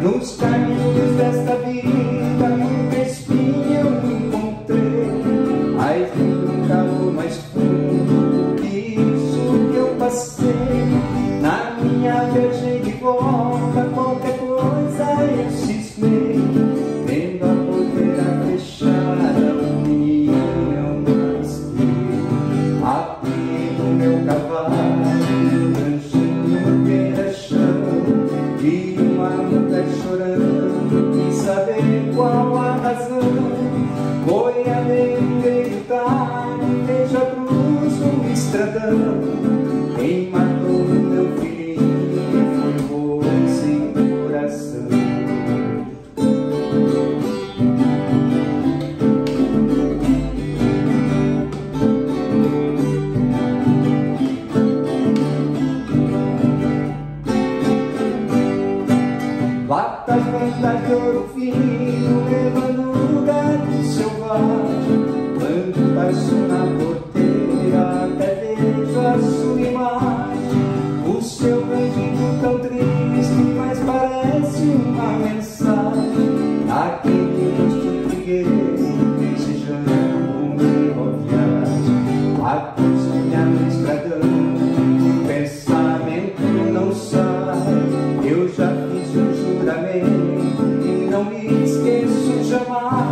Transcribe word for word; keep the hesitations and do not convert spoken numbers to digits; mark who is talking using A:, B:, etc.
A: Nos caminhos desta vida, muita espinha eu encontrei, mas um calor mais fundo que isso que eu passei. Na minha viagem de volta, qualquer coisa eu cismei, vendo a porteira fechada, o menino eu nasci. Abri no meu cavalo, ranchando beira-chão, e uma mulher chorando, quis saber qual a razão. Foi a acreditar, veja a cruz no estradão. Quem matou meu filhinho foi você sem coração. Latas brancas de ouro fino, levando o gato selvagem. Quando passo na porteira, até vejo a sua imagem. O seu cantinho tão triste, mas parece uma mensagem. Aquele rosto trigueiro, desejando uma viagem. A cozinha no estradão, o pensamento não sai. Eu já fiz um juramento e não me esqueço jamais.